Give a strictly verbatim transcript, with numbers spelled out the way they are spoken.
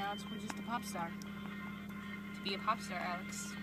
Alex, we're just a pop star. To be a pop star, Alex,